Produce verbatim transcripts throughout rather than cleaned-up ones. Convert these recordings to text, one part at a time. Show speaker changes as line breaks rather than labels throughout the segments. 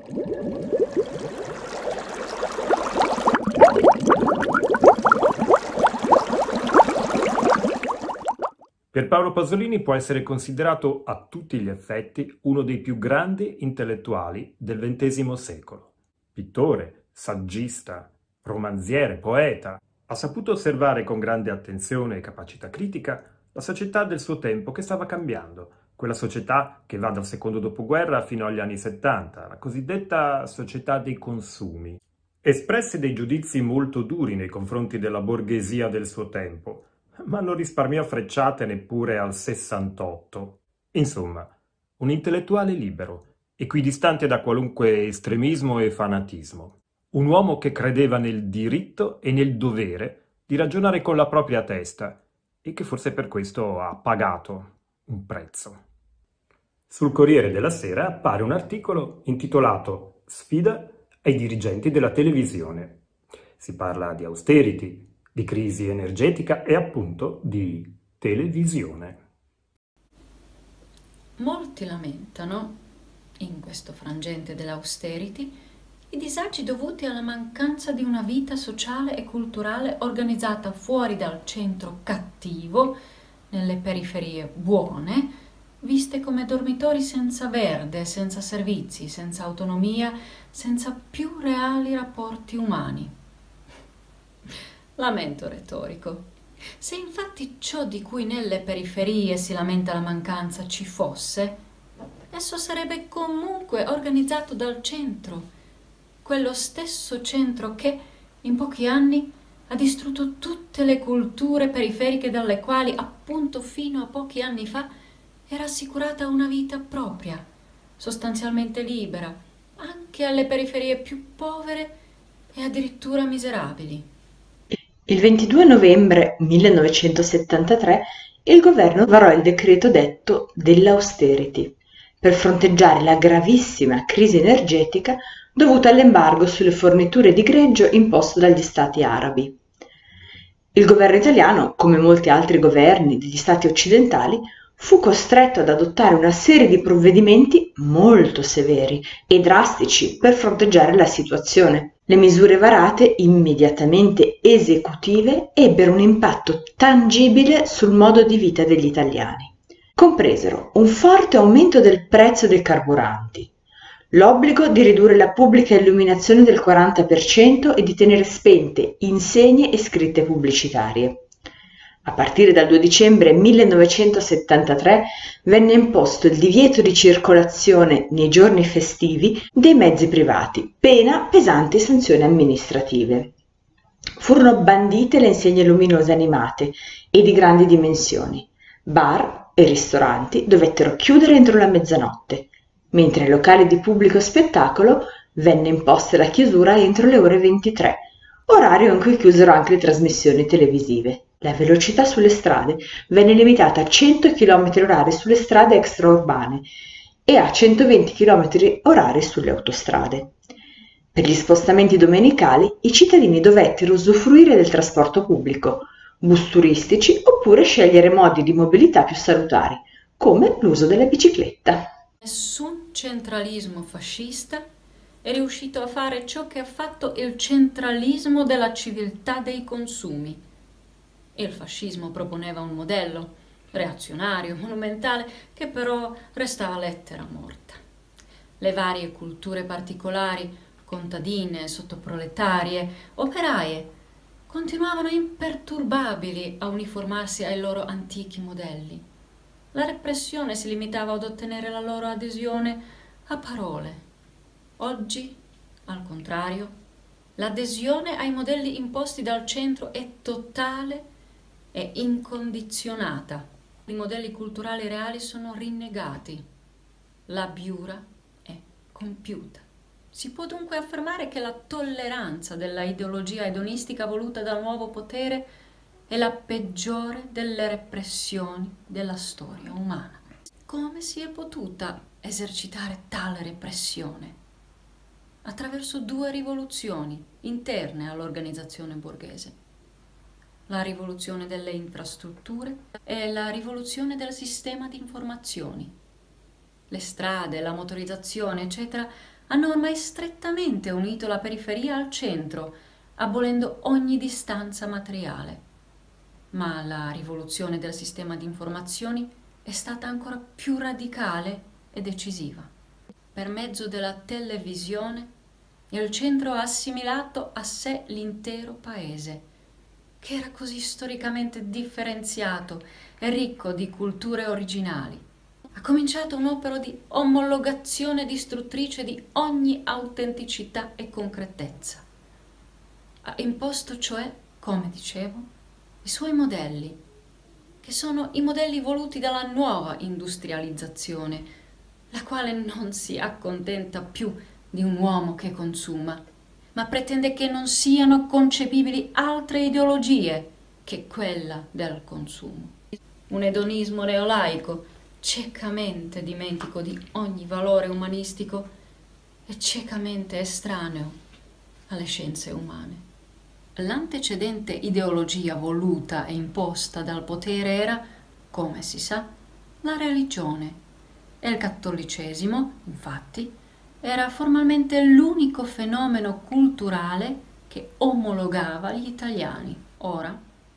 Pierpaolo Pasolini può essere considerato a tutti gli effetti uno dei più grandi intellettuali del ventesimo secolo. Pittore, saggista, romanziere, poeta, ha saputo osservare con grande attenzione e capacità critica la società del suo tempo che stava cambiando, quella società che va dal secondo dopoguerra fino agli anni settanta, la cosiddetta società dei consumi. Espresse dei giudizi molto duri nei confronti della borghesia del suo tempo, ma non risparmiò frecciate neppure al sessantotto. Insomma, un intellettuale libero, equidistante da qualunque estremismo e fanatismo. Un uomo che credeva nel diritto e nel dovere di ragionare con la propria testa e che forse per questo ha pagato un prezzo. Sul Corriere della Sera appare un articolo intitolato "Sfida ai dirigenti della televisione". Si parla di austerity, di crisi energetica e appunto di televisione.
Molti lamentano, in questo frangente dell'austerity, i disagi dovuti alla mancanza di una vita sociale e culturale organizzata fuori dal centro cattivo, nelle periferie buone, viste come dormitori senza verde, senza servizi, senza autonomia, senza più reali rapporti umani. Lamento retorico. Se infatti ciò di cui nelle periferie si lamenta la mancanza ci fosse, esso sarebbe comunque organizzato dal centro, quello stesso centro che, in pochi anni, ha distrutto tutte le culture periferiche dalle quali, appunto fino a pochi anni fa, era assicurata una vita propria, sostanzialmente libera, anche alle periferie più povere e addirittura miserabili.
Il ventidue novembre millenovecentosettantatré il governo varò il decreto detto dell'austerity per fronteggiare la gravissima crisi energetica dovuta all'embargo sulle forniture di greggio imposto dagli stati arabi. Il governo italiano, come molti altri governi degli stati occidentali, fu costretto ad adottare una serie di provvedimenti molto severi e drastici per fronteggiare la situazione. Le misure varate, immediatamente esecutive, ebbero un impatto tangibile sul modo di vita degli italiani. Compresero un forte aumento del prezzo dei carburanti, l'obbligo di ridurre la pubblica illuminazione del quaranta per cento e di tenere spente insegne e scritte pubblicitarie. A partire dal due dicembre millenovecentosettantatré venne imposto il divieto di circolazione nei giorni festivi dei mezzi privati, pena pesanti sanzioni amministrative. Furono bandite le insegne luminose animate e di grandi dimensioni. Bar e ristoranti dovettero chiudere entro la mezzanotte, mentre ai locali di pubblico spettacolo venne imposta la chiusura entro le ore ventitré, orario in cui chiusero anche le trasmissioni televisive. La velocità sulle strade venne limitata a cento chilometri orari sulle strade extraurbane e a centoventi chilometri orari sulle autostrade. Per gli spostamenti domenicali i cittadini dovettero usufruire del trasporto pubblico, bus turistici oppure scegliere modi di mobilità più salutari, come l'uso della bicicletta.
Nessun centralismo fascista è riuscito a fare ciò che ha fatto il centralismo della civiltà dei consumi. Il fascismo proponeva un modello reazionario, monumentale, che però restava lettera morta. Le varie culture particolari, contadine, sottoproletarie, operaie, continuavano imperturbabili a uniformarsi ai loro antichi modelli. La repressione si limitava ad ottenere la loro adesione a parole. Oggi, al contrario, l'adesione ai modelli imposti dal centro è totale e incondizionata. I modelli culturali reali sono rinnegati. L'abbiura è compiuta. Si può dunque affermare che la tolleranza della ideologia edonistica voluta dal nuovo potere è la peggiore delle repressioni della storia umana. Come si è potuta esercitare tale repressione? Attraverso due rivoluzioni interne all'organizzazione borghese. La rivoluzione delle infrastrutture e la rivoluzione del sistema di informazioni. Le strade, la motorizzazione, eccetera, hanno ormai strettamente unito la periferia al centro, abolendo ogni distanza materiale. Ma la rivoluzione del sistema di informazioni è stata ancora più radicale e decisiva. Per mezzo della televisione, il centro ha assimilato a sé l'intero paese, che era così storicamente differenziato e ricco di culture originali. Ha cominciato un'opera di omologazione distruttrice di ogni autenticità e concretezza. Ha imposto cioè, come dicevo, i suoi modelli, che sono i modelli voluti dalla nuova industrializzazione, la quale non si accontenta più di un uomo che consuma, ma pretende che non siano concepibili altre ideologie che quella del consumo. Un edonismo neolaico, ciecamente dimentico di ogni valore umanistico e ciecamente estraneo alle scienze umane. L'antecedente ideologia voluta e imposta dal potere era, come si sa, la religione, e il cattolicesimo, infatti, era formalmente l'unico fenomeno culturale che omologava gli italiani. Ora,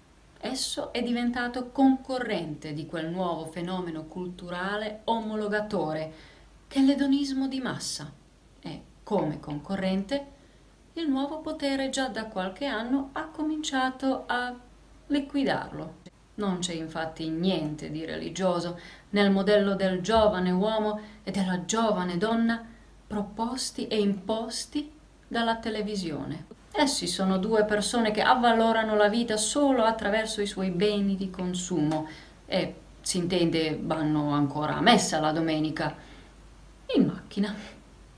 esso è diventato concorrente di quel nuovo fenomeno culturale omologatore che è l'edonismo di massa e, come concorrente, il nuovo potere già da qualche anno ha cominciato a liquidarlo. Non c'è infatti niente di religioso nel modello del giovane uomo e della giovane donna proposti e imposti dalla televisione. Essi sono due persone che avvalorano la vita solo attraverso i suoi beni di consumo e, si intende, vanno ancora a messa la domenica in macchina.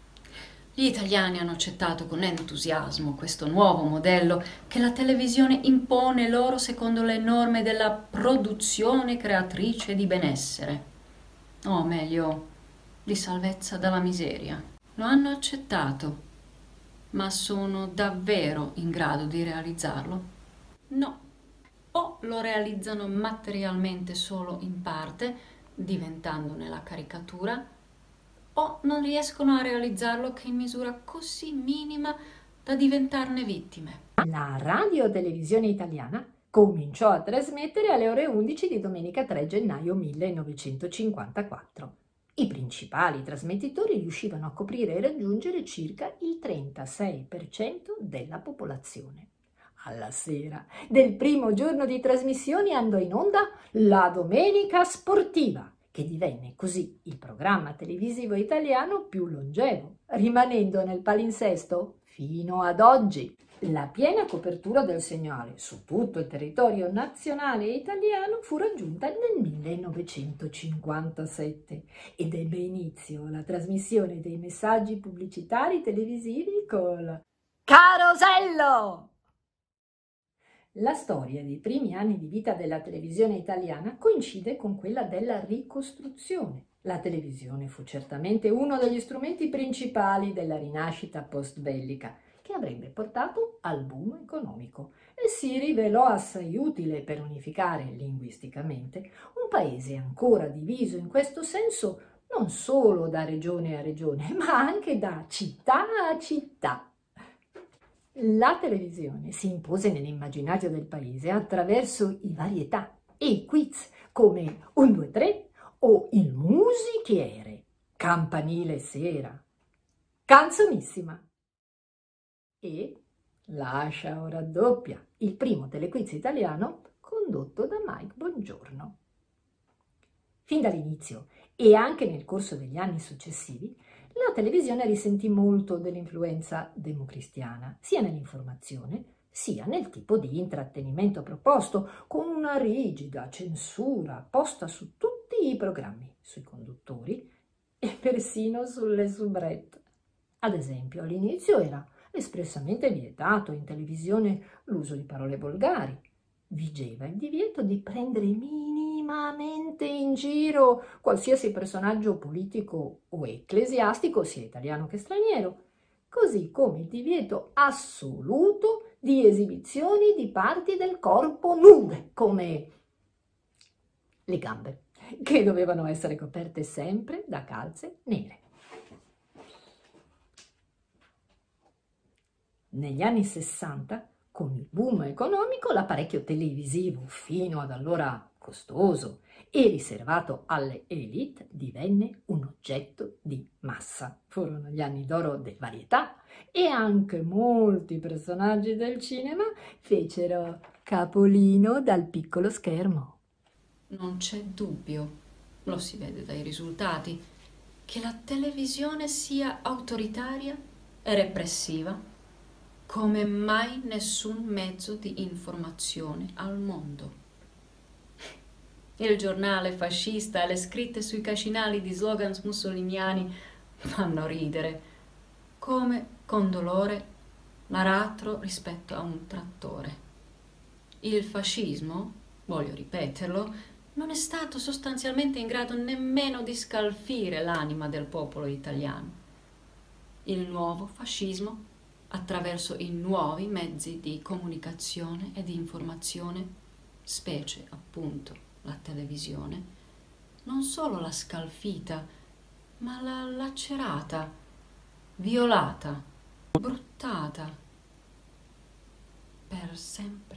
Gli italiani hanno accettato con entusiasmo questo nuovo modello che la televisione impone loro secondo le norme della produzione creatrice di benessere, o meglio, di salvezza dalla miseria. Lo hanno accettato, ma sono davvero in grado di realizzarlo? No. O lo realizzano materialmente solo in parte, diventandone la caricatura, o non riescono a realizzarlo che in misura così minima da diventarne vittime.
La radio-televisione italiana cominciò a trasmettere alle ore undici di domenica tre gennaio millenovecentocinquantaquattro. I principali trasmettitori riuscivano a coprire e raggiungere circa il trentasei per cento della popolazione. Alla sera del primo giorno di trasmissioni andò in onda la Domenica Sportiva, che divenne così il programma televisivo italiano più longevo, rimanendo nel palinsesto fino ad oggi. La piena copertura del segnale su tutto il territorio nazionale italiano fu raggiunta nel millenovecentocinquantasette ed ebbe inizio la trasmissione dei messaggi pubblicitari televisivi col Carosello! La storia dei primi anni di vita della televisione italiana coincide con quella della ricostruzione. La televisione fu certamente uno degli strumenti principali della rinascita post-bellica, che avrebbe portato al boom economico e si rivelò assai utile per unificare linguisticamente un paese ancora diviso in questo senso non solo da regione a regione, ma anche da città a città. La televisione si impose nell'immaginario del paese attraverso i varietà e i quiz come un due tre o il musichiere, campanile sera, canzonissima e Lascia o raddoppia, il primo telequiz italiano condotto da Mike Bongiorno. Fin dall'inizio e anche nel corso degli anni successivi, la televisione risentì molto dell'influenza democristiana, sia nell'informazione, sia nel tipo di intrattenimento proposto, con una rigida censura posta su tutti i programmi, sui conduttori e persino sulle soubrette. Ad esempio, all'inizio era espressamente vietato in televisione l'uso di parole volgari. Vigeva il divieto di prendere minimamente in giro qualsiasi personaggio politico o ecclesiastico, sia italiano che straniero, così come il divieto assoluto di esibizioni di parti del corpo nude, come le gambe, che dovevano essere coperte sempre da calze nere. Negli anni sessanta, con il boom economico, l'apparecchio televisivo, fino ad allora costoso e riservato alle élite, divenne un oggetto di massa. Furono gli anni d'oro del varietà e anche molti personaggi del cinema fecero capolino dal piccolo schermo.
Non c'è dubbio, lo si vede dai risultati, che la televisione sia autoritaria e repressiva come mai nessun mezzo di informazione al mondo. Il giornale fascista e le scritte sui cascinali di slogans mussoliniani fanno ridere, come con dolore l'aratro rispetto a un trattore. Il fascismo, voglio ripeterlo, non è stato sostanzialmente in grado nemmeno di scalfire l'anima del popolo italiano. Il nuovo fascismo, attraverso i nuovi mezzi di comunicazione e di informazione, specie appunto la televisione, non solo l'ha scalfita, ma l'ha lacerata, violata, bruttata per sempre.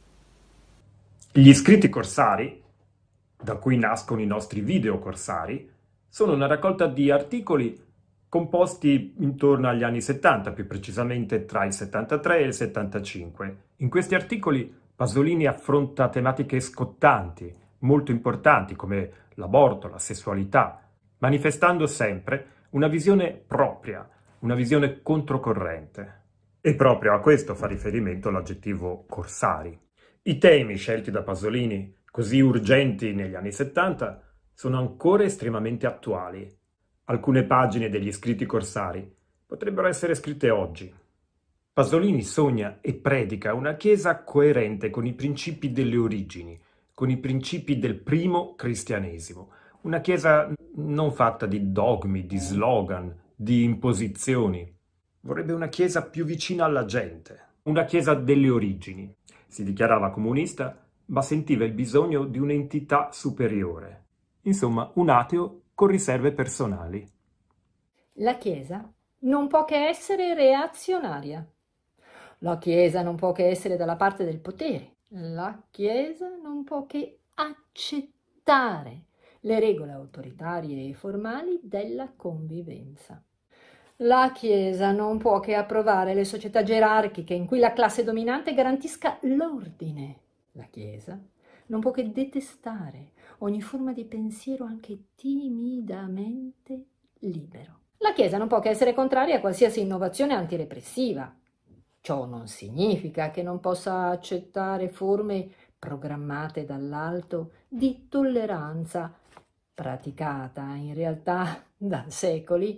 Gli scritti corsari, da cui nascono i nostri video corsari, sono una raccolta di articoli composti intorno agli anni settanta, più precisamente tra il settantatré e il settantacinque. In questi articoli Pasolini affronta tematiche scottanti, molto importanti come l'aborto, la sessualità, manifestando sempre una visione propria, una visione controcorrente. E proprio a questo fa riferimento l'aggettivo corsari. I temi scelti da Pasolini, così urgenti negli anni settanta, sono ancora estremamente attuali. Alcune pagine degli scritti corsari potrebbero essere scritte oggi. Pasolini sogna e predica una Chiesa coerente con i principi delle origini, con i principi del primo cristianesimo. Una Chiesa non fatta di dogmi, di slogan, di imposizioni. Vorrebbe una Chiesa più vicina alla gente, una Chiesa delle origini. Si dichiarava comunista, ma sentiva il bisogno di un'entità superiore. Insomma, un ateo con riserve personali.
La Chiesa non può che essere reazionaria. La Chiesa non può che essere dalla parte del potere. La Chiesa non può che accettare le regole autoritarie e formali della convivenza. La Chiesa non può che approvare le società gerarchiche in cui la classe dominante garantisca l'ordine. La Chiesa non può che detestare ogni forma di pensiero anche timidamente libero. La Chiesa non può che essere contraria a qualsiasi innovazione antirepressiva. Ciò non significa che non possa accettare forme programmate dall'alto di tolleranza, praticata in realtà da secoli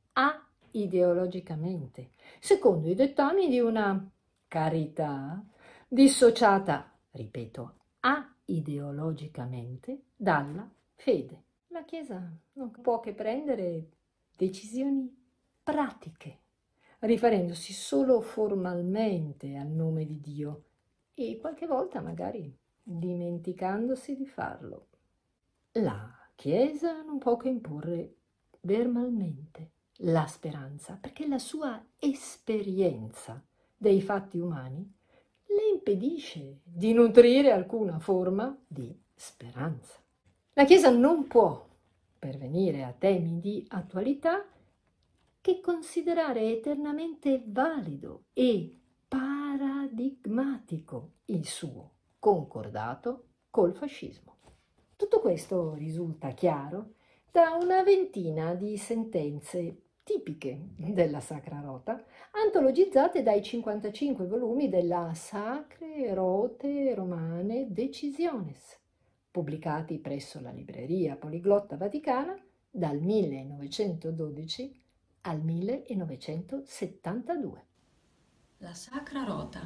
aideologicamente, secondo i dettami di una carità dissociata, ripeto, aideologicamente dalla fede. La Chiesa non può che prendere decisioni pratiche, riferendosi solo formalmente al nome di Dio e qualche volta magari dimenticandosi di farlo. La Chiesa non può che imporre verbalmente la speranza, perché la sua esperienza dei fatti umani le impedisce di nutrire alcuna forma di speranza. La Chiesa non può pervenire a temi di attualità che considerare eternamente valido e paradigmatico il suo concordato col fascismo. Tutto questo risulta chiaro da una ventina di sentenze tipiche della Sacra Rota, antologizzate dai cinquantacinque volumi della Sacre Rote Romane Decisiones, pubblicati presso la Libreria Poliglotta Vaticana dal millenovecentododici al millenovecentosettantadue.
La Sacra Rota.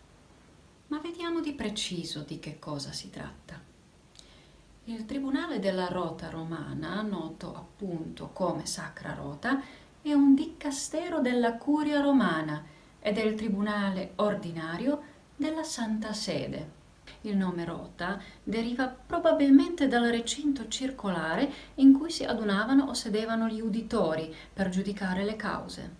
Ma vediamo di preciso di che cosa si tratta. Il Tribunale della Rota Romana, noto appunto come Sacra Rota, è un dicastero della Curia Romana e del Tribunale Ordinario della Santa Sede. Il nome Rota deriva probabilmente dal recinto circolare in cui si adunavano o sedevano gli uditori per giudicare le cause.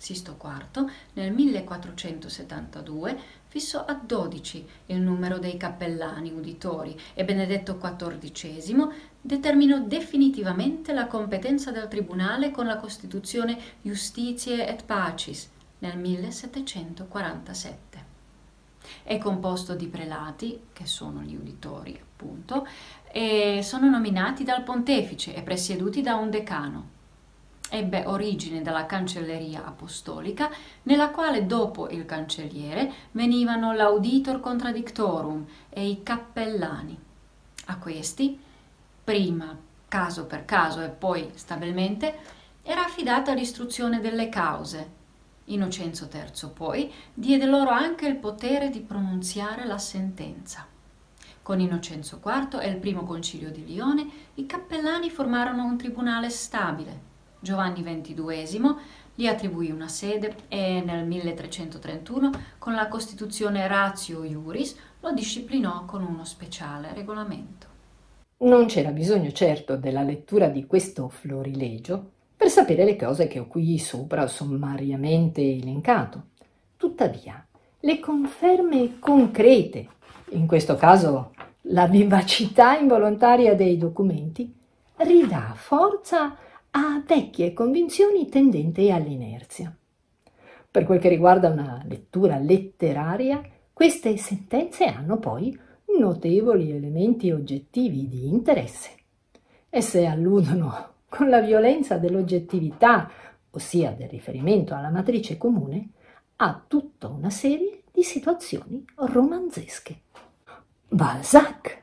Sisto quarto, nel millequattrocentosettantadue, fissò a dodici il numero dei cappellani uditori e Benedetto quattordicesimo determinò definitivamente la competenza del tribunale con la Costituzione Justitiae et Pacis nel millesettecentoquarantasette. È composto di prelati, che sono gli uditori appunto, e sono nominati dal pontefice e presieduti da un decano. Ebbe origine dalla cancelleria apostolica, nella quale dopo il cancelliere venivano l'auditor contradictorum e i cappellani. A questi, prima caso per caso e poi stabilmente, era affidata l'istruzione delle cause. Innocenzo terzo poi diede loro anche il potere di pronunziare la sentenza. Con Innocenzo quarto e il primo concilio di Lione i cappellani formarono un tribunale stabile. Giovanni ventiduesimo gli attribuì una sede e nel milletrecentotrentuno con la Costituzione Ratio Iuris lo disciplinò con uno speciale regolamento.
Non c'era bisogno certo della lettura di questo florilegio per sapere le cose che ho qui sopra sommariamente elencato. Tuttavia, le conferme concrete, in questo caso la vivacità involontaria dei documenti, ridà forza a vecchie convinzioni tendenti all'inerzia. Per quel che riguarda una lettura letteraria, queste sentenze hanno poi notevoli elementi oggettivi di interesse. Esse alludono con la violenza dell'oggettività, ossia del riferimento alla matrice comune, a tutta una serie di situazioni romanzesche. Balzac.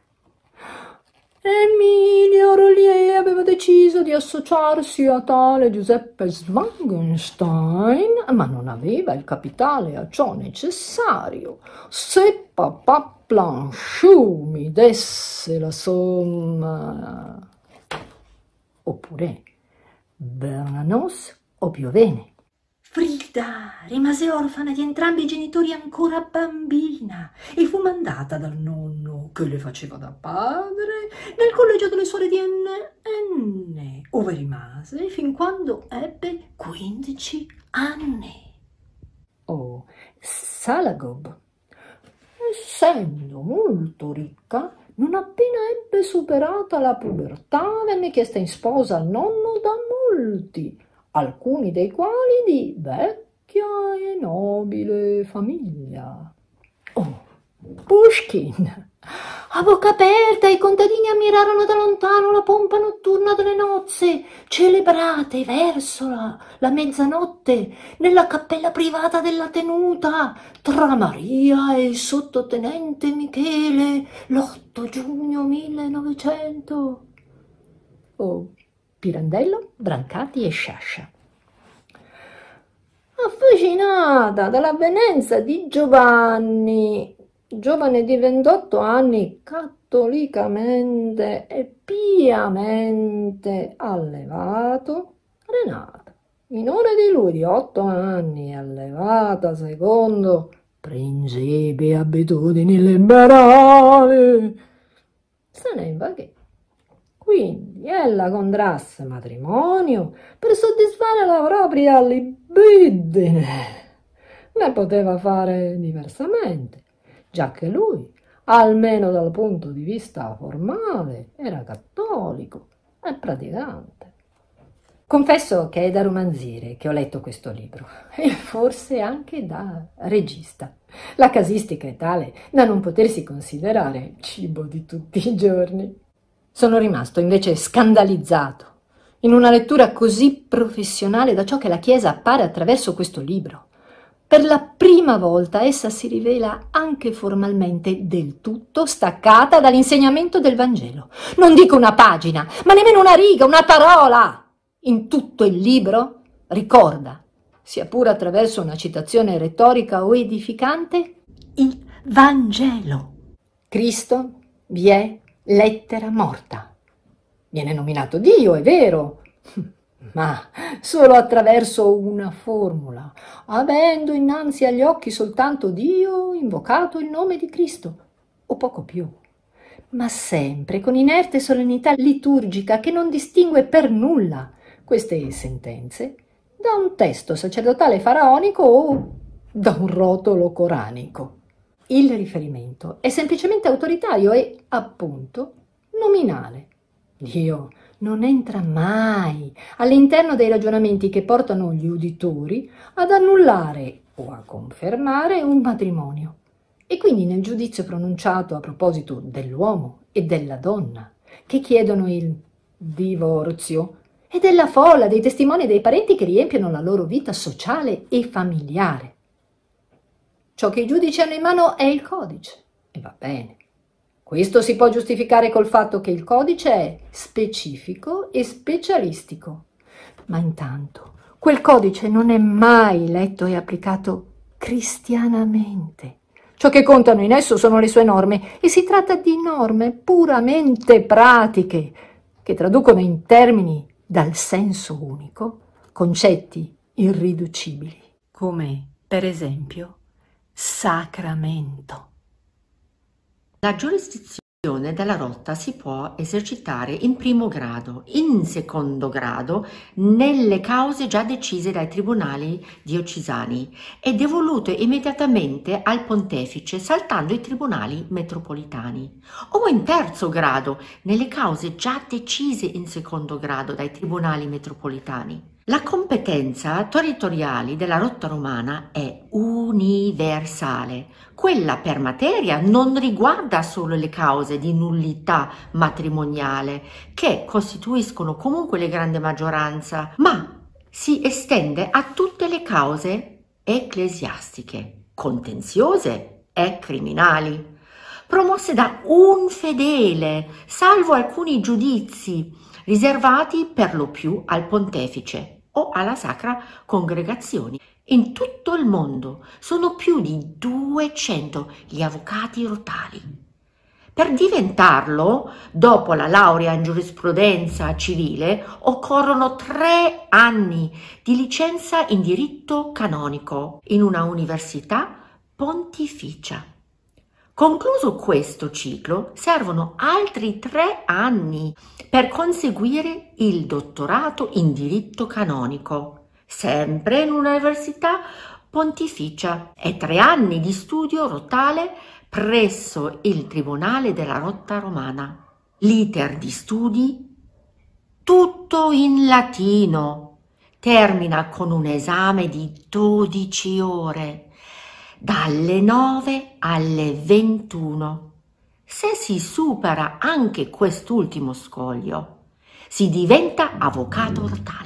Emilio Rollier aveva deciso di associarsi a tale Giuseppe Swangenstein, ma non aveva il capitale a ciò necessario. Se papà Planchou mi desse la somma... Oppure Bernanos o Piovene. Frida rimase orfana di entrambi i genitori ancora bambina e fu mandata dal nonno, che le faceva da padre, nel collegio delle suore di N N, ove rimase fin quando ebbe quindici anni. O Salagob, essendo molto ricca, non appena ebbe superata la pubertà, venne chiesta in sposa al nonno da molti, alcuni dei quali di vecchia e nobile famiglia. Oh, Pushkin! A bocca aperta i contadini ammirarono da lontano la pompa notturna delle nozze, celebrate verso la, la mezzanotte nella cappella privata della tenuta, tra Maria e il sottotenente Michele, l'otto giugno millenovecento. Oh, Pirandello, Brancati e Sciascia. Affascinata dall'avvenenza di Giovanni, giovane di ventotto anni, cattolicamente e piamente allevato, Renata, minore di lui di otto anni, allevata secondo principi e abitudini liberali, se ne invagò. Quindi ella contrasse matrimonio per soddisfare la propria libidine. Ne poteva fare diversamente, giacché lui, almeno dal punto di vista formale, era cattolico e praticante. Confesso che è da romanziere che ho letto questo libro, e forse anche da regista. La casistica è tale da non potersi considerare cibo di tutti i giorni. Sono rimasto invece scandalizzato in una lettura così professionale da ciò che la Chiesa appare attraverso questo libro. Per la prima volta essa si rivela anche formalmente del tutto staccata dall'insegnamento del Vangelo. Non dico una pagina, ma nemmeno una riga, una parola. In tutto il libro ricorda, sia pure attraverso una citazione retorica o edificante, il Vangelo. Cristo vi è lettera morta. Viene nominato Dio, è vero, ma solo attraverso una formula, avendo innanzi agli occhi soltanto Dio invocato il nome di Cristo, o poco più, ma sempre con inerte solennità liturgica che non distingue per nulla queste sentenze da un testo sacerdotale faraonico o da un rotolo coranico. Il riferimento è semplicemente autoritario e, appunto, nominale. Dio non entra mai all'interno dei ragionamenti che portano gli uditori ad annullare o a confermare un matrimonio. E quindi nel giudizio pronunciato a proposito dell'uomo e della donna che chiedono il divorzio e della folla dei testimoni e dei parenti che riempiono la loro vita sociale e familiare. Ciò che i giudici hanno in mano è il codice, e va bene. Questo si può giustificare col fatto che il codice è specifico e specialistico, ma intanto quel codice non è mai letto e applicato cristianamente. Ciò che contano in esso sono le sue norme e si tratta di norme puramente pratiche che traducono in termini dal senso unico concetti irriducibili, come per esempio sacramento.
La giurisdizione della rotta si può esercitare in primo grado, in secondo grado nelle cause già decise dai tribunali diocesani e devolute immediatamente al pontefice saltando i tribunali metropolitani, o in terzo grado nelle cause già decise in secondo grado dai tribunali metropolitani. La competenza territoriale della rotta romana è universale. Quella per materia non riguarda solo le cause di nullità matrimoniale, che costituiscono comunque la grande maggioranza, ma si estende a tutte le cause ecclesiastiche, contenziose e criminali, promosse da un fedele, salvo alcuni giudizi riservati per lo più al pontefice o alla sacra congregazione. In tutto il mondo sono più di duecento gli avvocati rotali. Per diventarlo, dopo la laurea in giurisprudenza civile, occorrono tre anni di licenza in diritto canonico in una università pontificia. Concluso questo ciclo, servono altri tre anni per conseguire il dottorato in diritto canonico, sempre in un'università pontificia, e tre anni di studio rotale presso il Tribunale della Rotta Romana. L'iter di studi, tutto in latino, termina con un esame di dodici ore, dalle nove alle ventuno. Se si supera anche quest'ultimo scoglio, si diventa avvocato rotale.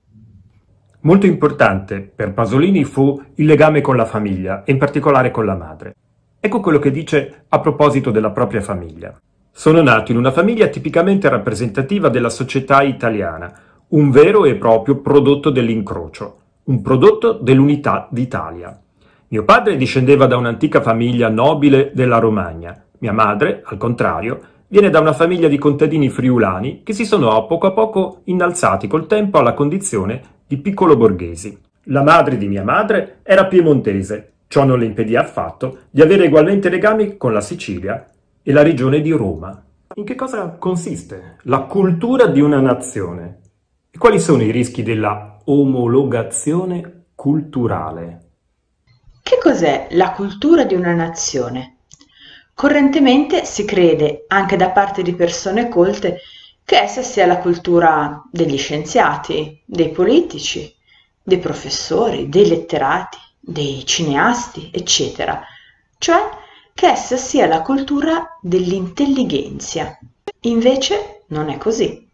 Molto importante per Pasolini fu il legame con la famiglia, e in particolare con la madre. Ecco quello che dice a proposito della propria famiglia. Sono nato in una famiglia tipicamente rappresentativa della società italiana, un vero e proprio prodotto dell'incrocio, un prodotto dell'unità d'Italia. Mio padre discendeva da un'antica famiglia nobile della Romagna. Mia madre, al contrario, viene da una famiglia di contadini friulani che si sono a poco a poco innalzati col tempo alla condizione di piccolo borghesi. La madre di mia madre era piemontese. Ciò non le impedì affatto di avere ugualmente legami con la Sicilia e la regione di Roma. In che cosa consiste la cultura di una nazione? E quali sono i rischi della omologazione culturale?
Che cos'è la cultura di una nazione? Correntemente si crede, anche da parte di persone colte, che essa sia la cultura degli scienziati, dei politici, dei professori, dei letterati, dei cineasti, eccetera, cioè che essa sia la cultura dell'intellighenzia. Invece non è così.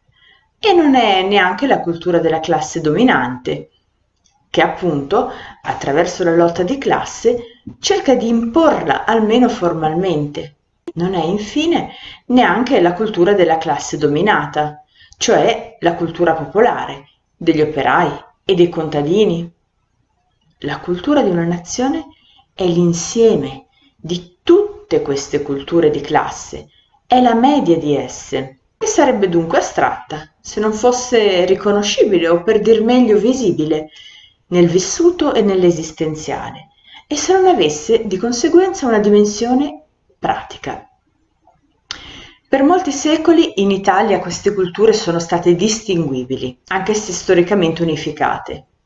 E non è neanche la cultura della classe dominante, che appunto, attraverso la lotta di classe, cerca di imporla almeno formalmente. Non è infine neanche la cultura della classe dominata, cioè la cultura popolare, degli operai e dei contadini. La cultura di una nazione è l'insieme di tutte queste culture di classe, è la media di esse, e sarebbe dunque astratta se non fosse riconoscibile o, per dir meglio, visibile nel vissuto e nell'esistenziale, e se non avesse di conseguenza una dimensione pratica. Per molti secoli in Italia queste culture sono state distinguibili, anche se storicamente unificate.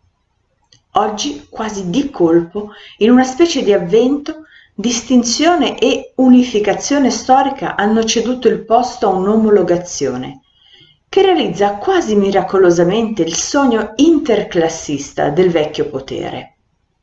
oggi quasi di colpo, in una specie di avvento, distinzione e unificazione storica hanno ceduto il posto a un'omologazione che realizza quasi miracolosamente il sogno interclassista del vecchio potere.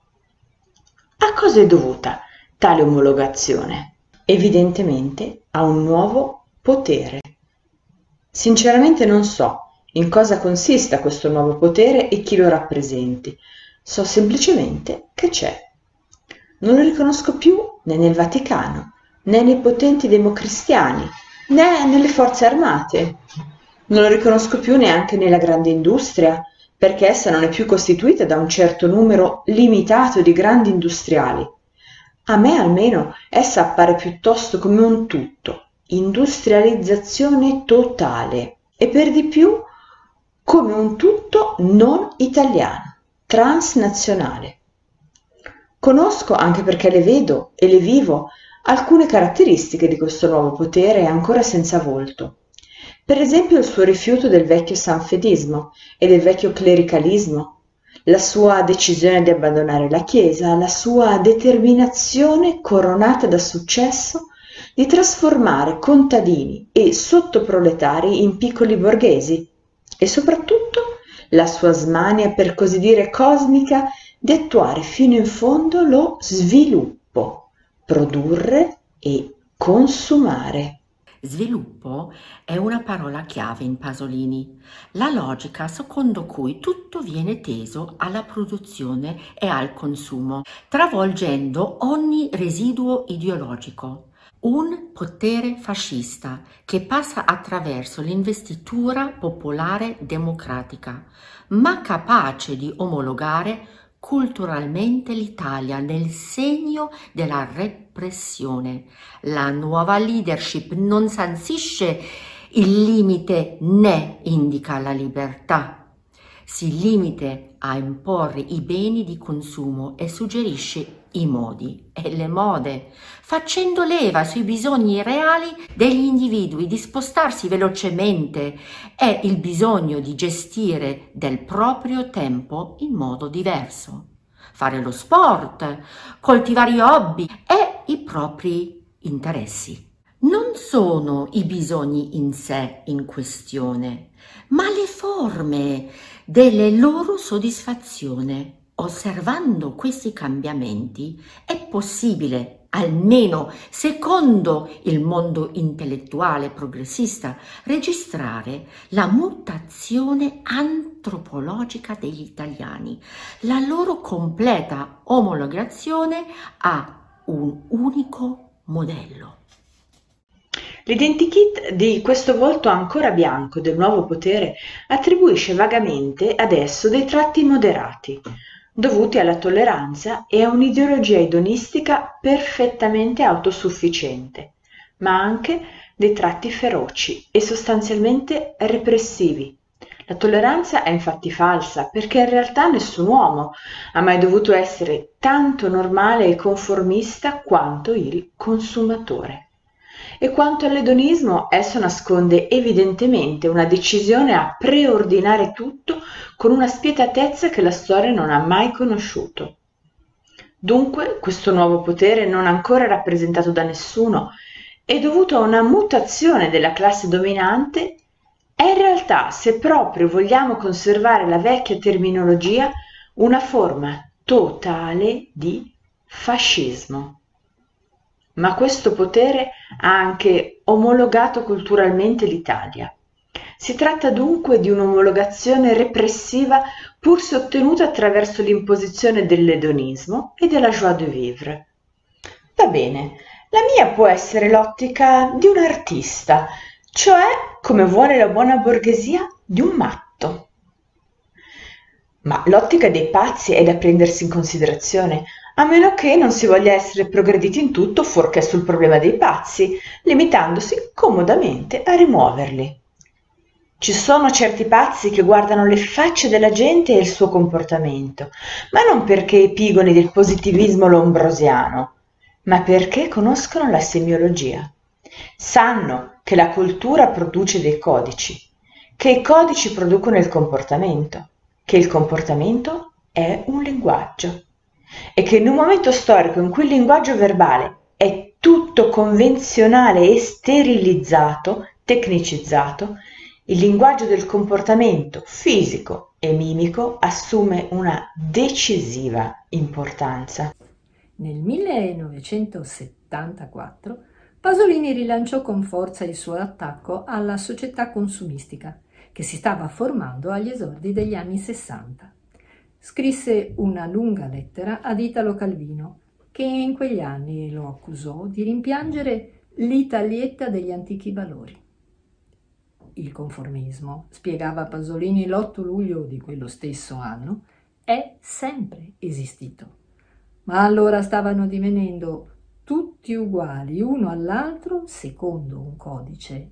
A cosa è dovuta tale omologazione? Evidentemente a un nuovo potere. Sinceramente non so in cosa consista questo nuovo potere e chi lo rappresenti. So semplicemente che c'è. Non lo riconosco più né nel Vaticano, né nei potenti democristiani, né nelle forze armate. Non lo riconosco più neanche nella grande industria, perché essa non è più costituita da un certo numero limitato di grandi industriali. A me almeno essa appare piuttosto come un tutto, industrializzazione totale, e per di più come un tutto non italiano, transnazionale. Conosco, anche perché le vedo e le vivo, alcune caratteristiche di questo nuovo potere ancora senza volto. Per esempio il suo rifiuto del vecchio sanfedismo e del vecchio clericalismo, la sua decisione di abbandonare la Chiesa, la sua determinazione coronata da successo di trasformare contadini e sottoproletari in piccoli borghesi e soprattutto la sua smania, per così dire cosmica, di attuare fino in fondo lo sviluppo, produrre e consumare.
Sviluppo è una parola chiave in Pasolini, la logica secondo cui tutto viene teso alla produzione e al consumo, travolgendo ogni residuo ideologico. Un potere fascista che passa attraverso l'investitura popolare democratica, ma capace di omologare culturalmente l'Italia nel segno della repressione. La nuova leadership non sancisce il limite né indica la libertà, si limita a imporre i beni di consumo e suggerisce i modi e le mode, facendo leva sui bisogni reali degli individui di spostarsi velocemente e il bisogno di gestire del proprio tempo in modo diverso, fare lo sport, coltivare gli hobby e i propri interessi. Non sono i bisogni in sé in questione, ma le forme delle loro soddisfazione. Osservando questi cambiamenti è possibile, almeno secondo il mondo intellettuale progressista, registrare la mutazione antropologica degli italiani, la loro completa omologazione a un unico modello.
L'identikit di questo volto ancora bianco del nuovo potere attribuisce vagamente ad esso dei tratti moderati, dovuti alla tolleranza e a un'ideologia edonistica perfettamente autosufficiente, ma anche dei tratti feroci e sostanzialmente repressivi. La tolleranza è infatti falsa, perché in realtà nessun uomo ha mai dovuto essere tanto normale e conformista quanto il consumatore. E quanto all'edonismo, esso nasconde evidentemente una decisione a preordinare tutto con una spietatezza che la storia non ha mai conosciuto. Dunque, questo nuovo potere, non ancora rappresentato da nessuno, è dovuto a una mutazione della classe dominante, è in realtà, se proprio vogliamo conservare la vecchia terminologia, una forma totale di fascismo. Ma questo potere ha anche omologato culturalmente l'Italia. Si tratta dunque di un'omologazione repressiva pur se ottenuta attraverso l'imposizione dell'edonismo e della joie de vivre. Va bene, la mia può essere l'ottica di un artista, cioè, come vuole la buona borghesia, di un matto. Ma l'ottica dei pazzi è da prendersi in considerazione, a meno che non si voglia essere progrediti in tutto fuorché sul problema dei pazzi, limitandosi comodamente a rimuoverli. Ci sono certi pazzi che guardano le facce della gente e il suo comportamento, ma non perché epigoni del positivismo lombrosiano, ma perché conoscono la semiologia. Sanno che la cultura produce dei codici, che i codici producono il comportamento, che il comportamento è un linguaggio e che in un momento storico in cui il linguaggio verbale è tutto convenzionale e sterilizzato, tecnicizzato, il linguaggio del comportamento fisico e mimico assume una decisiva importanza.
Nel millenovecentosettantaquattro Pasolini rilanciò con forza il suo attacco alla società consumistica che si stava formando agli esordi degli anni sessanta. Scrisse una lunga lettera ad Italo Calvino, che in quegli anni lo accusò di rimpiangere l'Italietta degli antichi valori. Il conformismo, spiegava Pasolini l'otto luglio di quello stesso anno, è sempre esistito, ma allora stavano divenendo tutti uguali uno all'altro secondo un codice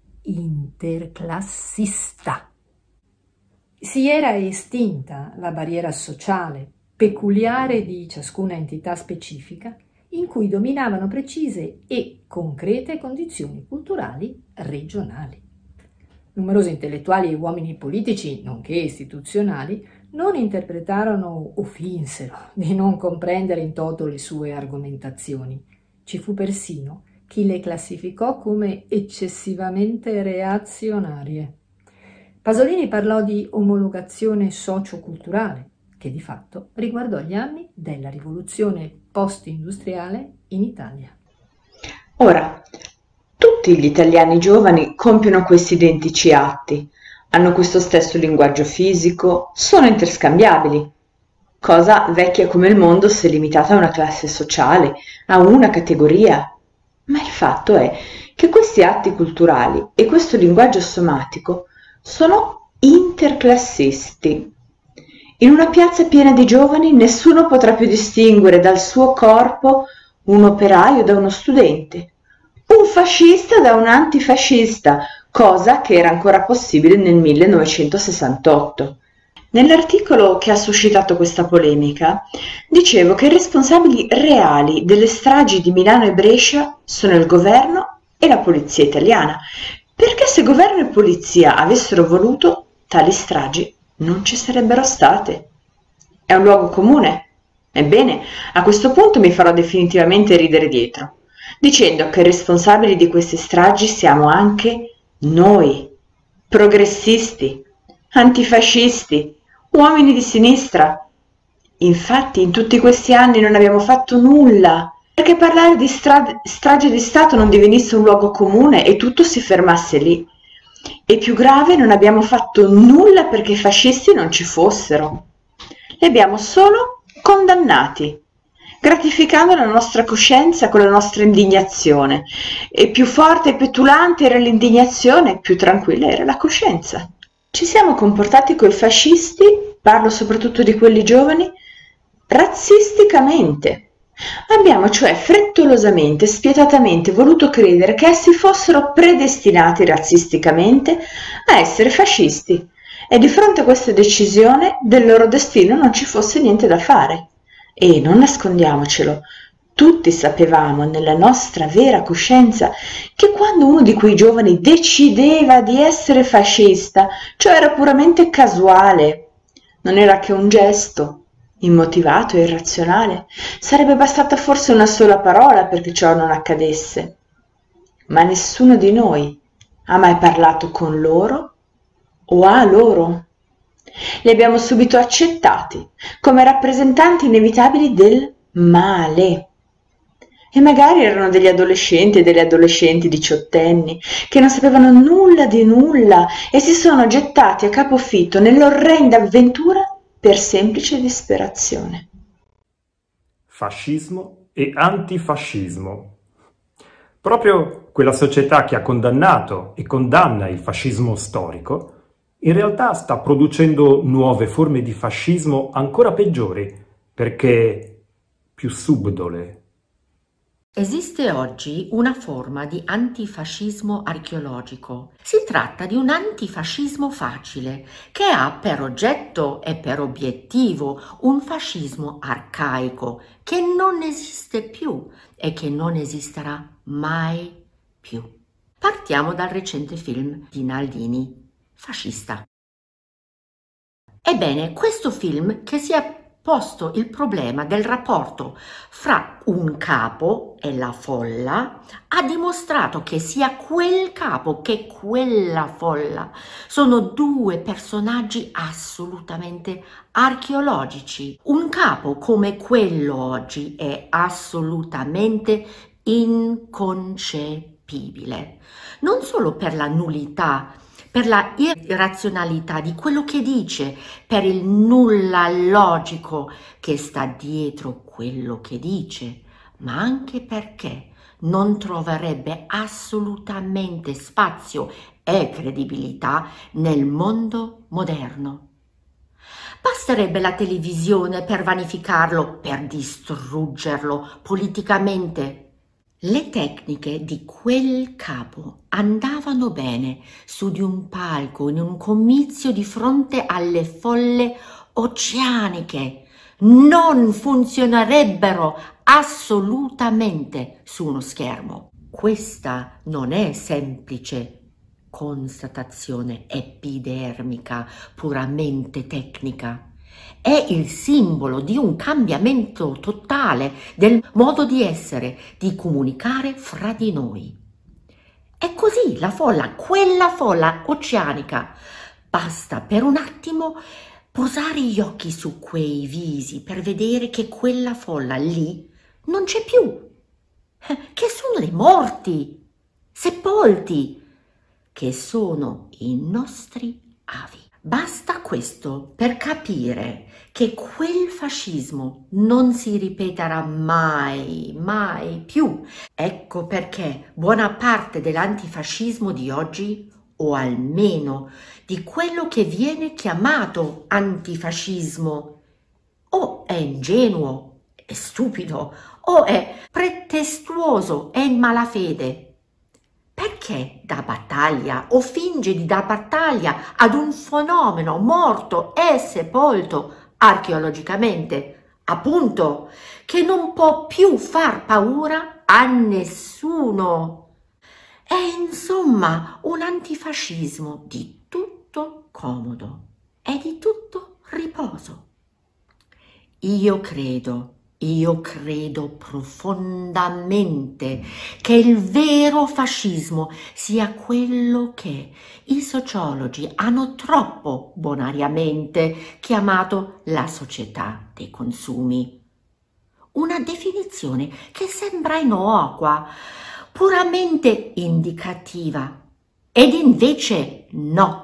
interclassista. Si era estinta la barriera sociale peculiare di ciascuna entità specifica, in cui dominavano precise e concrete condizioni culturali regionali. Numerosi intellettuali e uomini politici, nonché istituzionali, non interpretarono o finsero di non comprendere in toto le sue argomentazioni. Ci fu persino chi le classificò come eccessivamente reazionarie. Pasolini parlò di omologazione socioculturale, che di fatto riguardò gli anni della rivoluzione post-industriale in Italia.
Ora, tutti gli italiani giovani compiono questi identici atti, hanno questo stesso linguaggio fisico, sono interscambiabili, cosa vecchia come il mondo se limitata a una classe sociale, a una categoria. Ma il fatto è che questi atti culturali e questo linguaggio somatico sono interclassisti. In una piazza piena di giovani nessuno potrà più distinguere dal suo corpo un operaio da uno studente, un fascista da un antifascista, cosa che era ancora possibile nel millenovecentosessantotto. Nell'articolo che ha suscitato questa polemica, dicevo che i responsabili reali delle stragi di Milano e Brescia sono il governo e la polizia italiana, perché se governo e polizia avessero voluto, tali stragi non ci sarebbero state. È un luogo comune? Ebbene, a questo punto mi farò definitivamente ridere dietro, dicendo che i responsabili di queste stragi siamo anche noi, progressisti, antifascisti, uomini di sinistra. Infatti in tutti questi anni non abbiamo fatto nulla perché parlare di stra- strage di Stato non divenisse un luogo comune e tutto si fermasse lì. E più grave, non abbiamo fatto nulla perché i fascisti non ci fossero. Li abbiamo solo condannati, gratificando la nostra coscienza con la nostra indignazione. E più forte e petulante era l'indignazione, più tranquilla era la coscienza. Ci siamo comportati coi fascisti, parlo soprattutto di quelli giovani, razzisticamente. Abbiamo cioè frettolosamente, spietatamente voluto credere che essi fossero predestinati razzisticamente a essere fascisti e di fronte a questa decisione del loro destino non ci fosse niente da fare. E non nascondiamocelo, tutti sapevamo nella nostra vera coscienza che quando uno di quei giovani decideva di essere fascista, ciò era puramente casuale, non era che un gesto immotivato e irrazionale. Sarebbe bastata forse una sola parola perché ciò non accadesse. Ma nessuno di noi ha mai parlato con loro o a loro. Li abbiamo subito accettati come rappresentanti inevitabili del male. E magari erano degli adolescenti e delle adolescenti diciottenni che non sapevano nulla di nulla e si sono gettati a capofitto nell'orrenda avventura per semplice disperazione.
Fascismo e antifascismo. Proprio quella società che ha condannato e condanna il fascismo storico, in realtà sta producendo nuove forme di fascismo ancora peggiori, perché più subdole.
Esiste oggi una forma di antifascismo archeologico. Si tratta di un antifascismo facile che ha per oggetto e per obiettivo un fascismo arcaico che non esiste più e che non esisterà mai più. Partiamo dal recente film di Naldini, Fascista. Ebbene, questo film che si è posto il problema del rapporto fra un capo e la folla ha dimostrato che sia quel capo che quella folla sono due personaggi assolutamente archeologici. Un capo come quello oggi è assolutamente inconcepibile, non solo per la nullità, per la irrazionalità di quello che dice, per il nulla logico che sta dietro quello che dice, ma anche perché non troverebbe assolutamente spazio e credibilità nel mondo moderno. Basterebbe la televisione per vanificarlo, per distruggerlo politicamente. Le tecniche di quel capo andavano bene su di un palco, in un comizio di fronte alle folle oceaniche. Non funzionerebbero assolutamente su uno schermo. Questa non è semplice constatazione epidermica, puramente tecnica. È il simbolo di un cambiamento totale del modo di essere, di comunicare fra di noi. È così la folla, quella folla oceanica. Basta per un attimo posare gli occhi su quei visi per vedere che quella folla lì non c'è più, che sono dei morti, sepolti, che sono i nostri avi. Basta questo per capire che quel fascismo non si ripeterà mai, mai più. Ecco perché buona parte dell'antifascismo di oggi, o almeno di quello che viene chiamato antifascismo, o è ingenuo, è stupido, o è pretestuoso, è in malafede. Perché dà battaglia o finge di dar battaglia ad un fenomeno morto e sepolto archeologicamente, appunto, che non può più far paura a nessuno? È insomma un antifascismo di tutto comodo e di tutto riposo. Io credo Io credo profondamente che il vero fascismo sia quello che i sociologi hanno troppo bonariamente chiamato la società dei consumi. Una definizione che sembra innocua, puramente indicativa, ed invece no.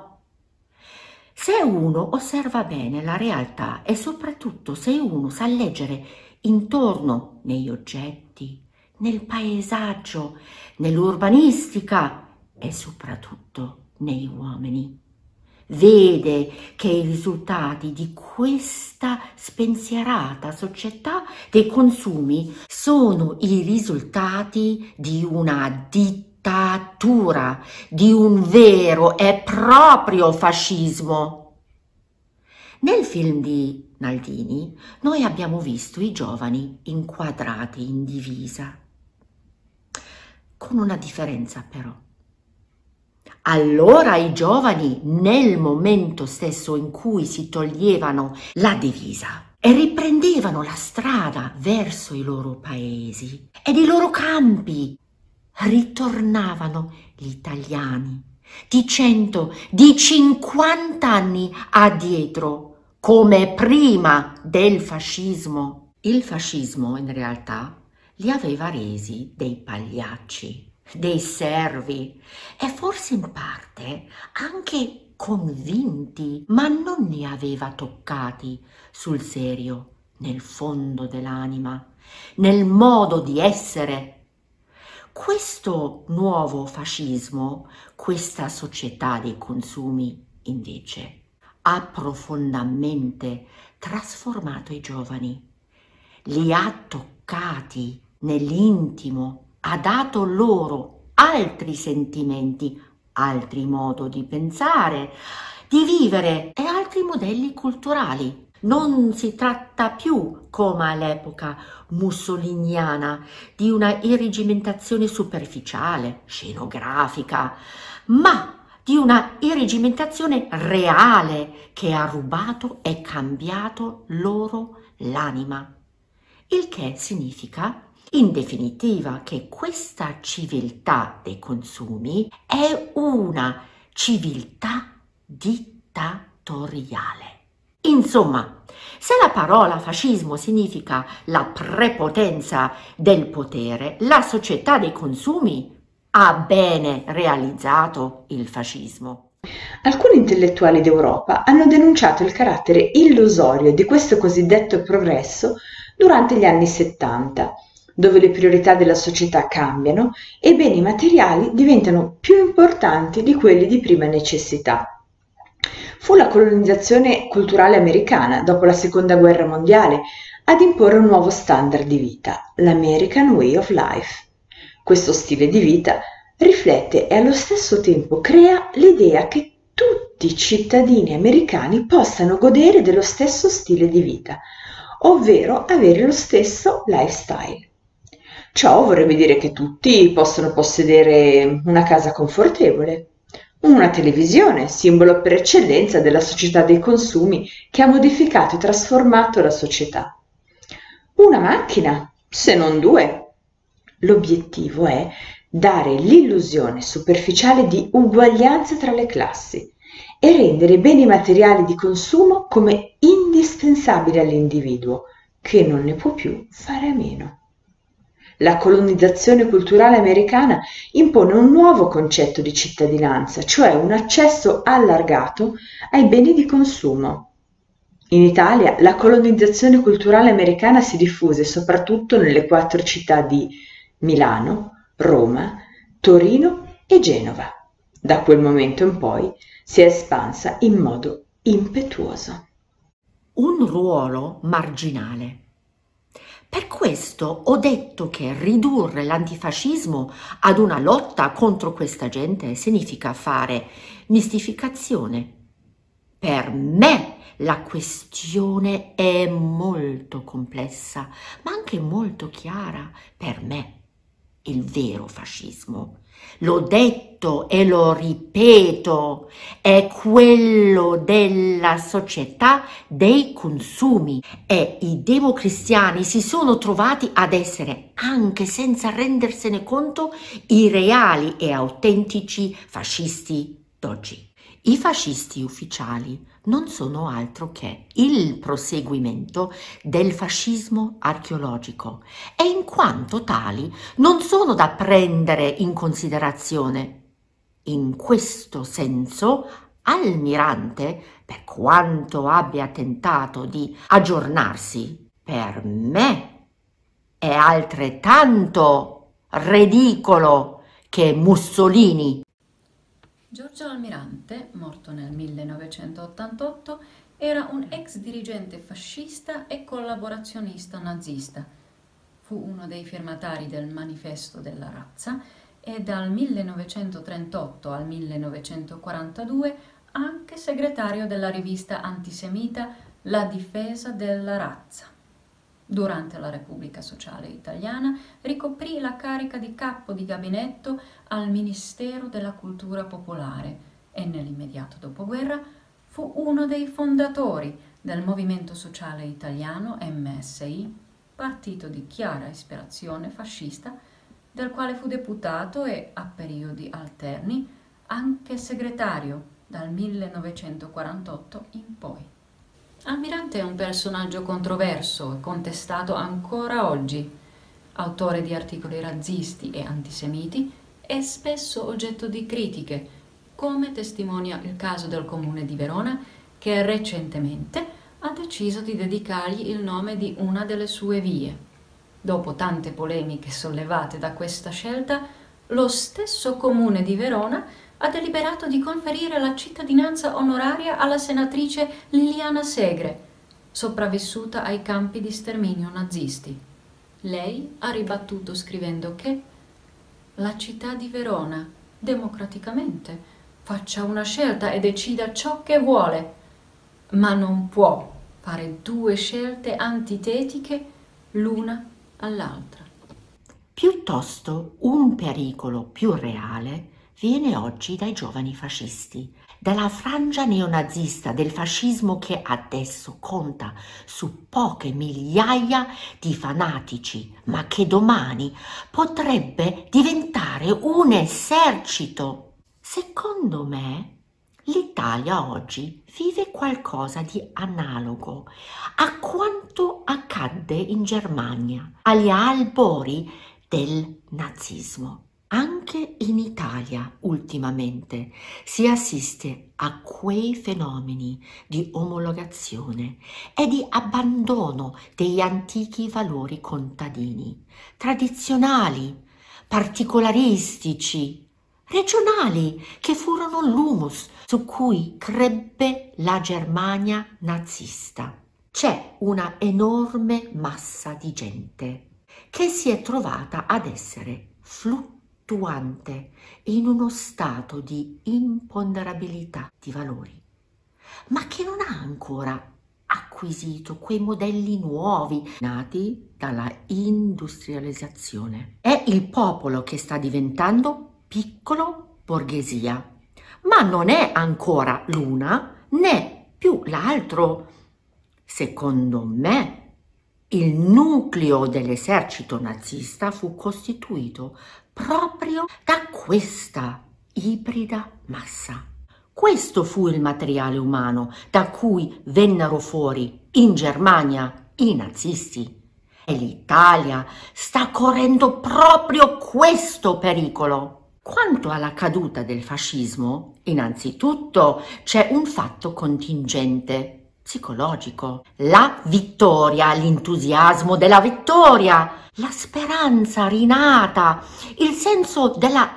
Se uno osserva bene la realtà e soprattutto se uno sa leggere intorno negli oggetti, nel paesaggio, nell'urbanistica e soprattutto negli uomini, vede che i risultati di questa spensierata società dei consumi sono i risultati di una dittatura, di un vero e proprio fascismo. Nel film di Naldini noi abbiamo visto i giovani inquadrati in divisa, con una differenza però. Allora i giovani, nel momento stesso in cui si toglievano la divisa e riprendevano la strada verso i loro paesi ed i loro campi, ritornavano gli italiani di cento, di cinquanta anni addietro, come prima del fascismo. Il fascismo in realtà li aveva resi dei pagliacci, dei servi e forse in parte anche convinti, ma non li aveva toccati sul serio, nel fondo dell'anima, nel modo di essere. Questo nuovo fascismo, questa società dei consumi, invece, ha profondamente trasformato i giovani, li ha toccati nell'intimo, ha dato loro altri sentimenti, altri modi di pensare, di vivere e altri modelli culturali. Non si tratta più, come all'epoca mussoliniana, di una irregimentazione superficiale, scenografica, ma di una irregimentazione reale che ha rubato e cambiato loro l'anima. Il che significa, in definitiva, che questa civiltà dei consumi è una civiltà dittatoriale. Insomma, se la parola fascismo significa la prepotenza del potere, la società dei consumi ha bene realizzato il fascismo.
Alcuni intellettuali d'Europa hanno denunciato il carattere illusorio di questo cosiddetto progresso durante gli anni settanta, dove le priorità della società cambiano e i beni materiali diventano più importanti di quelli di prima necessità. Fu la colonizzazione culturale americana, dopo la Seconda Guerra Mondiale, ad imporre un nuovo standard di vita, l'American Way of Life. Questo stile di vita riflette e allo stesso tempo crea l'idea che tutti i cittadini americani possano godere dello stesso stile di vita, ovvero avere lo stesso lifestyle. Ciò vorrebbe dire che tutti possono possedere una casa confortevole, una televisione, simbolo per eccellenza della società dei consumi che ha modificato e trasformato la società, una macchina, se non due. L'obiettivo è dare l'illusione superficiale di uguaglianza tra le classi e rendere i beni materiali di consumo come indispensabili all'individuo, che non ne può più fare a meno. La colonizzazione culturale americana impone un nuovo concetto di cittadinanza, cioè un accesso allargato ai beni di consumo. In Italia la colonizzazione culturale americana si diffuse soprattutto nelle quattro città di Milano, Roma, Torino e Genova. Da quel momento in poi si è espansa in modo impetuoso.
Un ruolo marginale. Per questo ho detto che ridurre l'antifascismo ad una lotta contro questa gente significa fare mistificazione. Per me la questione è molto complessa, ma anche molto chiara. Per me il vero fascismo, l'ho detto e lo ripeto, è quello della società dei consumi, e i democristiani si sono trovati ad essere, anche senza rendersene conto, i reali e autentici fascisti d'oggi. I fascisti ufficiali non sono altro che il proseguimento del fascismo archeologico e in quanto tali non sono da prendere in considerazione. In questo senso, Almirante, per quanto abbia tentato di aggiornarsi, per me è altrettanto ridicolo che Mussolini.
Giorgio Almirante, morto nel millenovecentottantotto, era un ex dirigente fascista e collaborazionista nazista. Fu uno dei firmatari del Manifesto della Razza e dal millenovecentotrentotto al millenovecentoquarantadue anche segretario della rivista antisemita La Difesa della Razza. Durante la Repubblica Sociale Italiana ricoprì la carica di capo di gabinetto al Ministero della Cultura Popolare e nell'immediato dopoguerra fu uno dei fondatori del Movimento Sociale Italiano M S I, partito di chiara ispirazione fascista, del quale fu deputato e, a periodi alterni, anche segretario dal millenovecentoquarantotto in poi. Almirante è un personaggio controverso e contestato ancora oggi, autore di articoli razzisti e antisemiti e spesso oggetto di critiche, come testimonia il caso del Comune di Verona, che recentemente ha deciso di dedicargli il nome di una delle sue vie. Dopo tante polemiche sollevate da questa scelta, lo stesso Comune di Verona ha deliberato di conferire la cittadinanza onoraria alla senatrice Liliana Segre, sopravvissuta ai campi di sterminio nazisti. Lei ha ribattuto scrivendo che la città di Verona, democraticamente, faccia una scelta e decida ciò che vuole, ma non può fare due scelte antitetiche l'una all'altra.
Piuttosto un pericolo più reale viene oggi dai giovani fascisti, dalla frangia neonazista del fascismo che adesso conta su poche migliaia di fanatici, ma che domani potrebbe diventare un esercito. Secondo me, l'Italia oggi vive qualcosa di analogo a quanto accadde in Germania, agli albori del nazismo. Anche in Italia ultimamente si assiste a quei fenomeni di omologazione e di abbandono degli antichi valori contadini, tradizionali, particolaristici, regionali, che furono l'humus su cui crebbe la Germania nazista. C'è una enorme massa di gente che si è trovata ad essere fluttuante in uno stato di imponderabilità di valori, ma che non ha ancora acquisito quei modelli nuovi nati dalla industrializzazione. È il popolo che sta diventando piccolo borghesia, ma non è ancora l'una né più l'altro. Secondo me, il nucleo dell'esercito nazista fu costituito proprio da questa ibrida massa. Questo fu il materiale umano da cui vennero fuori in Germania i nazisti. E l'Italia sta correndo proprio questo pericolo. Quanto alla caduta del fascismo, innanzitutto c'è un fatto contingente psicologico, la vittoria, l'entusiasmo della vittoria, la speranza rinata, il senso della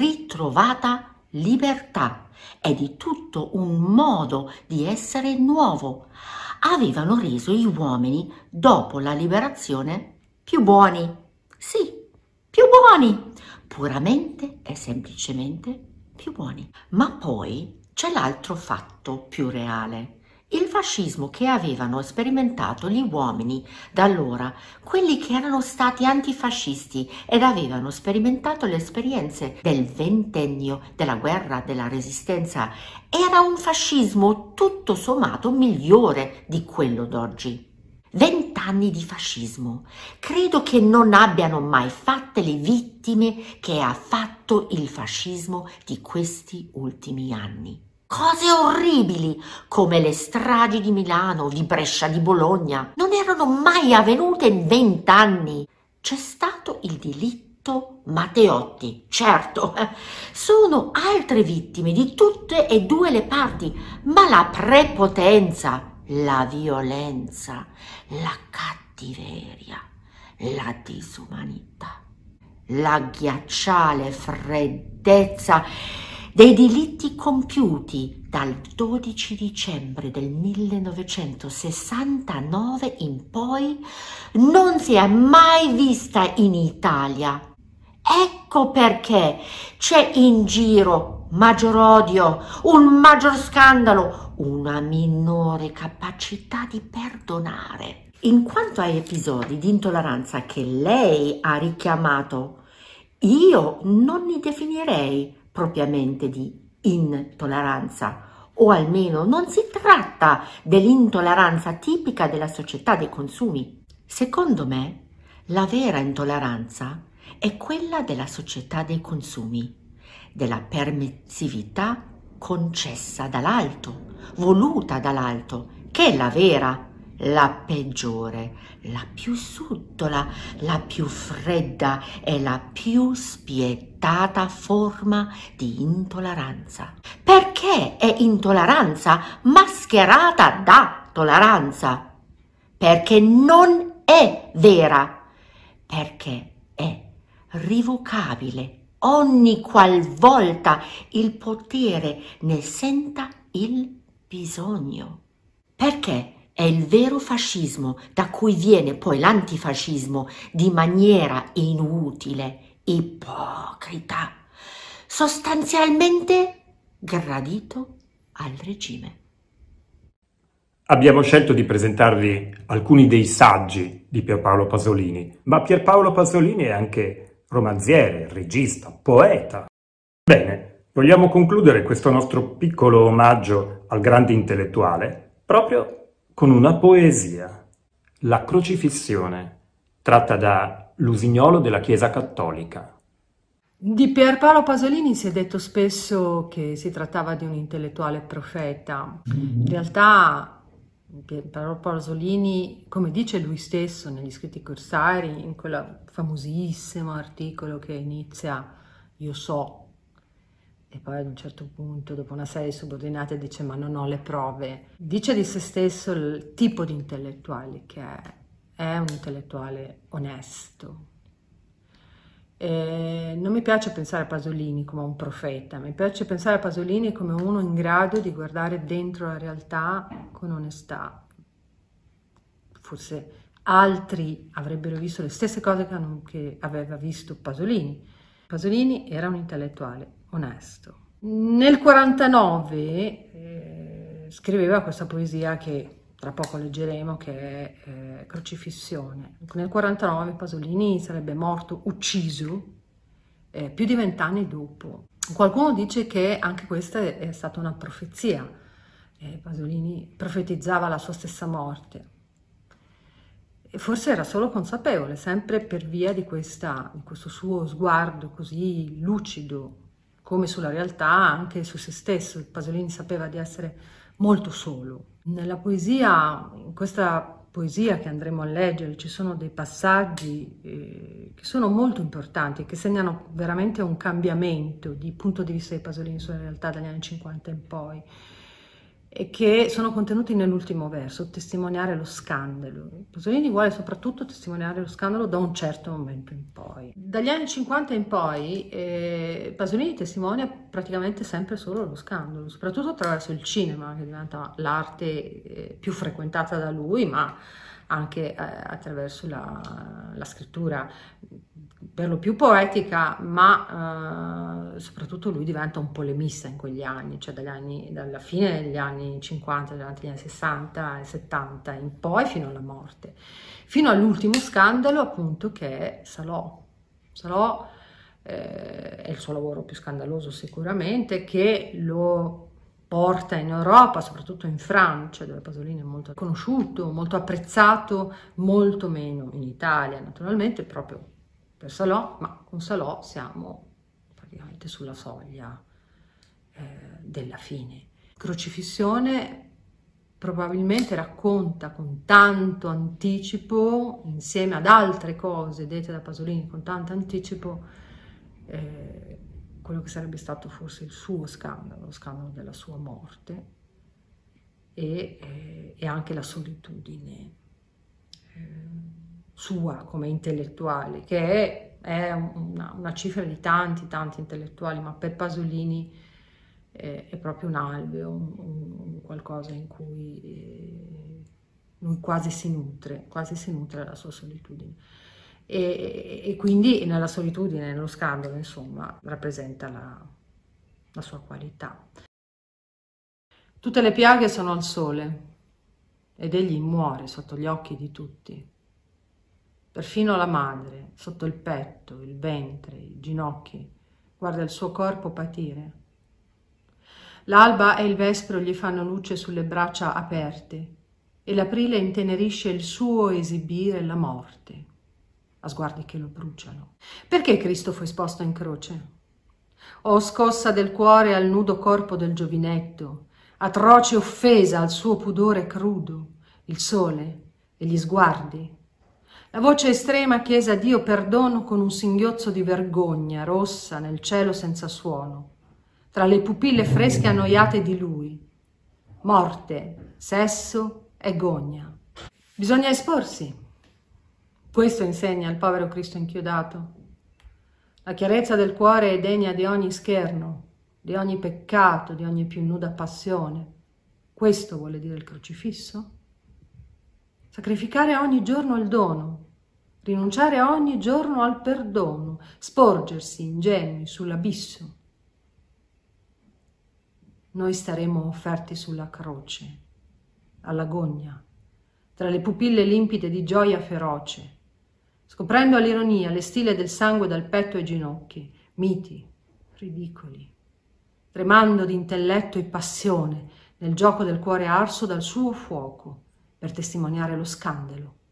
ritrovata libertà e di tutto un modo di essere nuovo avevano reso gli uomini dopo la liberazione più buoni, sì, più buoni, puramente e semplicemente più buoni. Ma poi c'è l'altro fatto più reale. Il fascismo che avevano sperimentato gli uomini da allora, quelli che erano stati antifascisti ed avevano sperimentato le esperienze del ventennio della guerra della resistenza, era un fascismo tutto sommato migliore di quello d'oggi. Vent'anni di fascismo credo che non abbiano mai fatte le vittime che ha fatto il fascismo di questi ultimi anni. Cose orribili come le stragi di Milano, di Brescia, di Bologna non erano mai avvenute in vent'anni. C'è stato il delitto Matteotti, certo, sono altre vittime di tutte e due le parti, ma la prepotenza, la violenza, la cattiveria, la disumanità, la ghiacciale freddezza dei delitti compiuti dal dodici dicembre del millenovecentosessantanove in poi non si è mai vista in Italia. Ecco perché c'è in giro maggior odio, un maggior scandalo, una minore capacità di perdonare. In quanto a episodi di intolleranza che lei ha richiamato, io non li definirei propriamente di intolleranza, o almeno non si tratta dell'intolleranza tipica della società dei consumi. Secondo me, la vera intolleranza è quella della società dei consumi, della permissività concessa dall'alto, voluta dall'alto, che è la vera, la peggiore, la più subdola, la più fredda e la più spietata forma di intolleranza. Perché è intolleranza mascherata da tolleranza? Perché non è vera, perché è rivocabile ogni qualvolta il potere ne senta il bisogno. Perché è il vero fascismo da cui viene poi l'antifascismo di maniera inutile, ipocrita, sostanzialmente gradito al regime.
Abbiamo scelto di presentarvi alcuni dei saggi di Pierpaolo Pasolini, ma Pierpaolo Pasolini è anche romanziere, regista, poeta. Bene, Vogliamo concludere questo nostro piccolo omaggio al grande intellettuale proprio con una poesia, La Crocifissione, tratta da L'Usignolo della Chiesa Cattolica.
Di Pierpaolo Pasolini si è detto spesso che si trattava di un intellettuale profeta. In realtà Pierpaolo Pasolini, come dice lui stesso negli scritti corsari, in quel famosissimo articolo che inizia "Io so", e poi ad un certo punto, dopo una serie di subordinate, dice "ma non ho le prove", dice di se stesso il tipo di intellettuale che è, è un intellettuale onesto. E non mi piace pensare a Pasolini come a un profeta, mi piace pensare a Pasolini come uno in grado di guardare dentro la realtà con onestà. Forse altri avrebbero visto le stesse cose che, che aveva visto Pasolini. Pasolini era un intellettuale onesto. Nel quarantanove eh, scriveva questa poesia che tra poco leggeremo, che è eh, Crocifissione. Nel quarantanove Pasolini sarebbe morto, ucciso, eh, più di vent'anni dopo. Qualcuno dice che anche questa è, è stata una profezia. Eh, Pasolini profetizzava la sua stessa morte. E forse era solo consapevole, sempre per via di, questa, di questo suo sguardo così lucido, come sulla realtà, anche su se stesso. Pasolini sapeva di essere molto solo. Nella poesia, in questa poesia che andremo a leggere, ci sono dei passaggi eh, che sono molto importanti, che segnano veramente un cambiamento di punto di vista di Pasolini sulla realtà dagli anni cinquanta in poi, e che sono contenuti nell'ultimo verso, testimoniare lo scandalo. Pasolini vuole soprattutto testimoniare lo scandalo da un certo momento in poi. Dagli anni cinquanta in poi eh, Pasolini testimonia praticamente sempre solo lo scandalo, soprattutto attraverso il cinema, che diventa l'arte eh, più frequentata da lui, ma anche eh, attraverso la, la scrittura per lo più poetica, ma eh, soprattutto lui diventa un polemista in quegli anni, cioè dagli anni, dalla fine degli anni cinquanta, dagli anni sessanta e settanta in poi fino alla morte, fino all'ultimo scandalo appunto che è Salò. Salò eh, è il suo lavoro più scandaloso sicuramente, che lo porta in Europa, soprattutto in Francia, dove Pasolini è molto conosciuto, molto apprezzato, molto meno in Italia naturalmente, proprio per Salò, ma con Salò siamo praticamente sulla soglia eh, della fine. Crocifissione probabilmente racconta con tanto anticipo, insieme ad altre cose dette da Pasolini con tanto anticipo, eh, quello che sarebbe stato forse il suo scandalo, lo scandalo della sua morte, e, eh, e anche la solitudine eh, sua come intellettuale, che è, è una, una cifra di tanti, tanti intellettuali, ma per Pasolini è, è proprio un alveo, un, un qualcosa in cui eh, lui quasi si nutre, quasi si nutre della sua solitudine. E, e quindi nella solitudine, nello scandalo, insomma, rappresenta la, la sua qualità. Tutte le piaghe sono al sole ed egli muore sotto gli occhi di tutti. Perfino la madre, sotto il petto, il ventre, i ginocchi, guarda il suo corpo patire. L'alba e il vespro gli fanno luce sulle braccia aperte e l'aprile intenerisce il suo esibire la morte, a sguardi che lo bruciano. Perché Cristo fu esposto in croce? Oh, scossa del cuore al nudo corpo del giovinetto, atroce offesa al suo pudore crudo, il sole e gli sguardi. La voce estrema chiese a Dio perdono con un singhiozzo di vergogna rossa nel cielo senza suono, tra le pupille fresche annoiate di lui. Morte, sesso e gogna. Bisogna esporsi. Questo insegna il povero Cristo inchiodato. La chiarezza del cuore è degna di ogni scherno, di ogni peccato, di ogni più nuda passione. Questo vuole dire il crocifisso? Sacrificare ogni giorno il dono, rinunciare ogni giorno al perdono, sporgersi ingenui sull'abisso. Noi staremo offerti sulla croce, all'agonia, tra le pupille limpide di gioia feroce, scoprendo all'ironia le stile del sangue dal petto ai ginocchi, miti, ridicoli. tremando di intelletto e passione nel gioco del cuore arso dal suo fuoco, per testimoniare lo scandalo